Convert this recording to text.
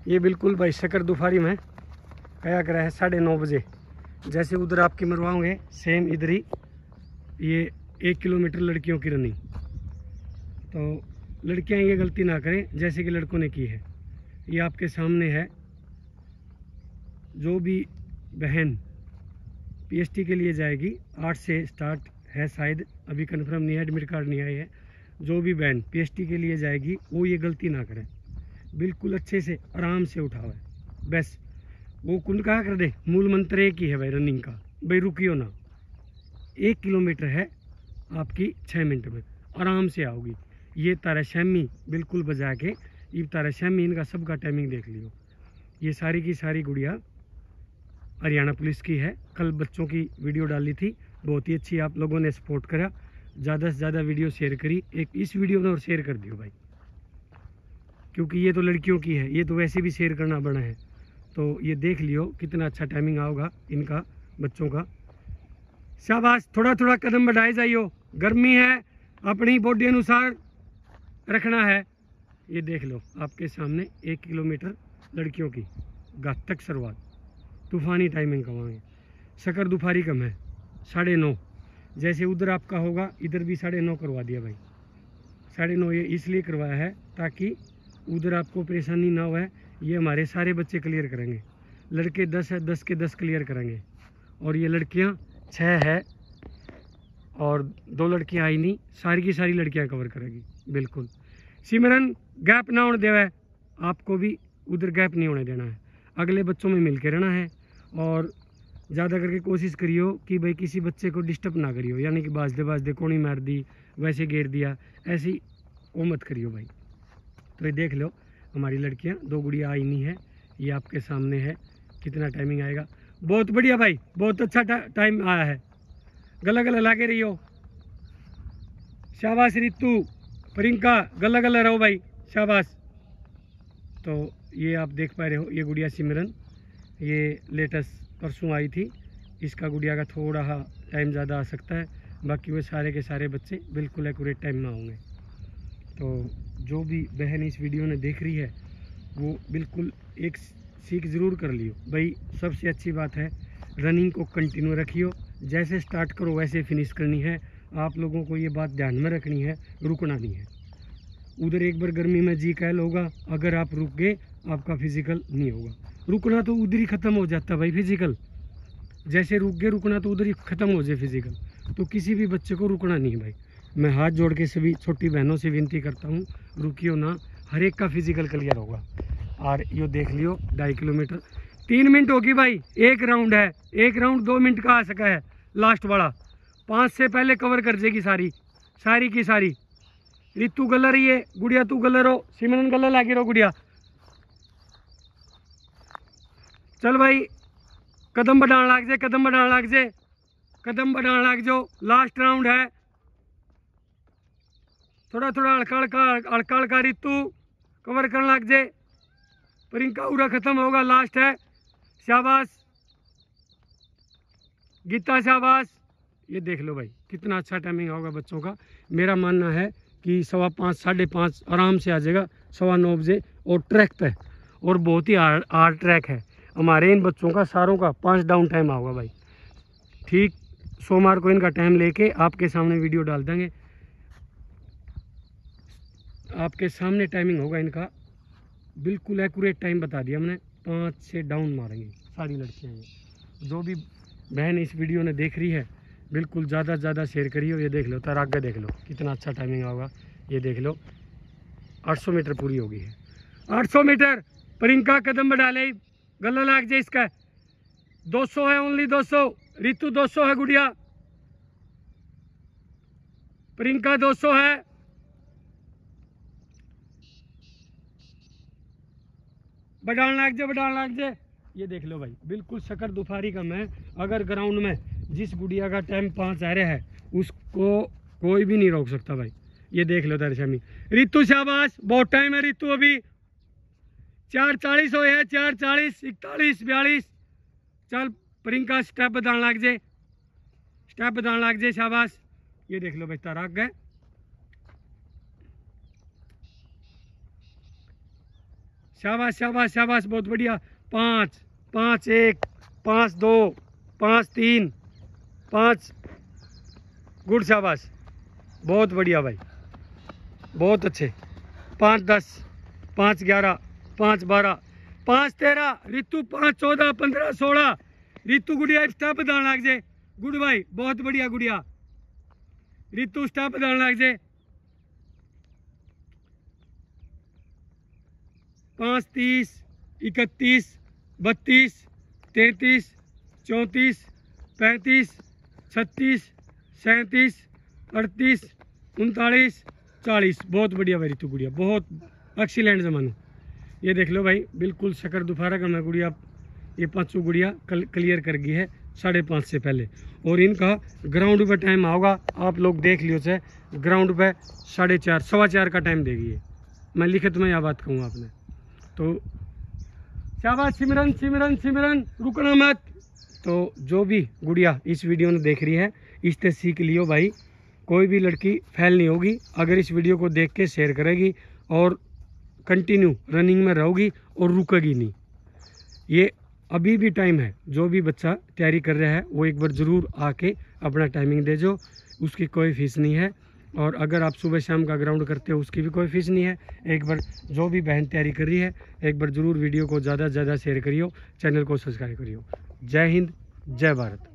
ये बिल्कुल भाई शक्कर दुफारी में कया करा है 9:30 बजे। जैसे उधर आपकी मरवाओगे सेम इधर ही ये 1 किलोमीटर लड़कियों की रनिंग। तो लड़कियां ये गलती ना करें जैसे कि लड़कों ने की है। ये आपके सामने है। जो भी बहन पीएसटी के लिए जाएगी 8 से स्टार्ट है, शायद अभी कंफर्म नहीं है, एडमिट कार्ड नहीं आया है। जो भी बहन पीएसटी के लिए जाएगी वो ये गलती ना करें, बिल्कुल अच्छे से आराम से उठावे। बस वो कुंड कहा कर दे, मूल मंत्र एक ही है भाई रनिंग का, भाई रुकियो ना। 1 किलोमीटर है आपकी 6 मिनट में, आराम से आओगी। ये तारा शैमी बिल्कुल बजा के, ये तारा शैमी इनका सबका टाइमिंग देख लियो। ये सारी की सारी गुड़िया हरियाणा पुलिस की है। कल बच्चों की वीडियो डाली थी, बहुत ही अच्छी आप लोगों ने सपोर्ट करा, ज़्यादा से ज़्यादा वीडियो शेयर करी। एक इस वीडियो में और शेयर कर दियो भाई, क्योंकि ये तो लड़कियों की है, ये तो वैसे भी शेयर करना बना है। तो ये देख लियो कितना अच्छा टाइमिंग आओगा इनका बच्चों का। शाबाश, थोड़ा थोड़ा कदम बढ़ाए जाइयो, गर्मी है अपनी बॉडी अनुसार रखना है। ये देख लो आपके सामने 1 किलोमीटर लड़कियों की घातक शुरुआत, तूफानी टाइमिंग करवाएंगे। शक्कर दुफारी कम है 9:30, जैसे उधर आपका होगा इधर भी 9:30 करवा दिया भाई। 9:30 ये इसलिए करवाया है ताकि उधर आपको परेशानी ना हो। ये हमारे सारे बच्चे क्लियर करेंगे, लड़के 10 है, 10 के 10 क्लियर करेंगे, और ये लड़कियां 6 है और 2 लड़कियां आई नहीं, सारी की सारी लड़कियां कवर करेगी बिल्कुल। सिमरन गैप ना होने देवा है, आपको भी उधर गैप नहीं होने देना है, अगले बच्चों में मिल के रहना है। और ज़्यादा करके कोशिश करियो कि भाई किसी बच्चे को डिस्टर्ब ना करियो, यानी कि बाजदे कोणी मार दी, वैसे घेर दिया, ऐसी वो मत करियो भाई। तो ये देख लो हमारी लड़कियां 2 गुड़िया आई नहीं है, ये आपके सामने है। कितना टाइमिंग आएगा, बहुत बढ़िया भाई, बहुत अच्छा टाइम आया है। गला गला लागे रहियो, शाबाश रितु, प्रियंका गला गला रहो भाई, शाबाश। तो ये आप देख पा रहे हो, ये गुड़िया सिमरन ये लेटेस्ट परसों आई थी, इसका गुड़िया का थोड़ा टाइम ज़्यादा आ सकता है, बाकी वो सारे के सारे बच्चे बिल्कुल एक्यूरेट टाइम में होंगे। तो जो भी बहन इस वीडियो ने देख रही है वो बिल्कुल एक सीख ज़रूर कर लियो भाई। सबसे अच्छी बात है रनिंग को कंटिन्यू रखियो, जैसे स्टार्ट करो वैसे फिनिश करनी है। आप लोगों को ये बात ध्यान में रखनी है, रुकना नहीं है। उधर एक बार गर्मी में जी कैल होगा, अगर आप रुक गए आपका फिजिकल नहीं होगा। रुकना तो उधर ही ख़त्म हो जाता भाई फिजिकल, जैसे रुक गए रुकना तो उधर ही ख़त्म हो जाए फिजिकल। तो किसी भी बच्चे को रुकना नहीं है भाई। मैं हाथ जोड़ के सभी छोटी बहनों से विनती करता हूँ, रुकियो ना, हर एक का फिजिकल क्लियर होगा। और यो देख लियो 2.5 किलोमीटर 3 मिनट होगी भाई, एक राउंड है, एक राउंड 2 मिनट का आ सका है, लास्ट वाला 5 से पहले कवर कर जाएगी सारी की सारी। रितु गला रही है, गुड़िया तू गला रहो, सिमरन गला लागे रहो गुड़िया। चल भाई कदम बढ़ाने लग जाए, कदम बढ़ाने लग जाए, कदम बढ़ाने लग जाओ, लास्ट राउंड है। थोड़ा थोड़ा हल्का हल्का रितु कवर करने लग जाए। प्रियंका पूरा खत्म होगा, लास्ट है, शाबाश गीता शाबाश। ये देख लो भाई कितना अच्छा टाइमिंग होगा बच्चों का। मेरा मानना है कि 5:15 5:30 आराम से आ जाएगा 9:15 बजे, और ट्रैक पे, और बहुत ही हार्ड ट्रैक है हमारे इन बच्चों का सारों का। 5 डाउन टाइम होगा भाई। ठीक सोमवार को इनका टाइम लेके आपके सामने वीडियो डाल देंगे, आपके सामने टाइमिंग होगा इनका, बिल्कुल एक्यूरेट टाइम बता दिया हमने। 5 से डाउन मारेंगे सारी लड़कियाँ। ये जो भी बहन इस वीडियो ने देख रही है बिल्कुल ज़्यादा से ज़्यादा शेयर करिए। ये देख लो तार आगे देख लो कितना अच्छा टाइमिंग होगा। ये देख लो 800 मीटर पूरी होगी है, 800 मीटर। प्रियंका कदम बढ़ा ले, गला लाग जाए इसका। 200 है, ओनली 200। रितु 200 है गुड़िया, प्रियंका 200 है। बढ़ाने लग जाए, बढ़ाने लग जाए। ये देख लो भाई बिल्कुल शक्कर दुफारी कम है। अगर ग्राउंड में जिस गुड़िया का टाइम 5 आ रहा है उसको कोई भी नहीं रोक सकता भाई। ये देख लो तेरे शामी। रितु शाबाश, बहुत टाइम है रितु, अभी 4:40 हो है, 4:40 41 42। चल प्रियंका स्टेप बताने लग जाए, स्टेप बताने लग जाए, शाबाश। ये देख लो भाई तारा आगे। शाबाश शाबाश शाबाश, बहुत बढ़िया। 5 5 1 5 2 5 3 5, गुड शाबाश, बहुत बढ़िया भाई, बहुत अच्छे। 5 10 5 11 5 12 5 13, रितु 5 14 15 16, रितु गुड़िया स्टेप दान लग जाए, गुड भाई, बहुत बढ़िया गुड़िया, रितु स्टेप दान लग जाए। 5 30 31 32 33 34 35 36 37 38 39 40, बहुत बढ़िया भाई रितु गुड़िया, बहुत एक्सीलेंट जमानो। ये देख लो भाई, बिल्कुल शकर दोपहर का मैं गुड़िया, ये पांचों गुड़िया क्लियर कर गई है 5:30 से पहले। और इनका ग्राउंड पे टाइम आओगा, आप लोग देख लियो से, ग्राउंड पे 4:30 4:15 का टाइम देगी है, मैं लिखित में यह बात कहूँ आपने। तो शाबाश सिमरन सिमरन सिमरन, रुकना मत। तो जो भी गुड़िया इस वीडियो में देख रही है, इससे सीख लियो भाई, कोई भी लड़की फेल नहीं होगी अगर इस वीडियो को देख के शेयर करेगी और कंटिन्यू रनिंग में रहोगी और रुकेगी नहीं। ये अभी भी टाइम है, जो भी बच्चा तैयारी कर रहा है वो एक बार ज़रूर आके अपना टाइमिंग दे जो, उसकी कोई फीस नहीं है। और अगर आप सुबह शाम का ग्राउंड करते हो उसकी भी कोई फीस नहीं है। एक बार जो भी बहन तैयारी कर रही है, एक बार ज़रूर वीडियो को ज़्यादा से ज़्यादा शेयर करियो, चैनल को सब्सक्राइब करियो। जय हिंद, जय भारत।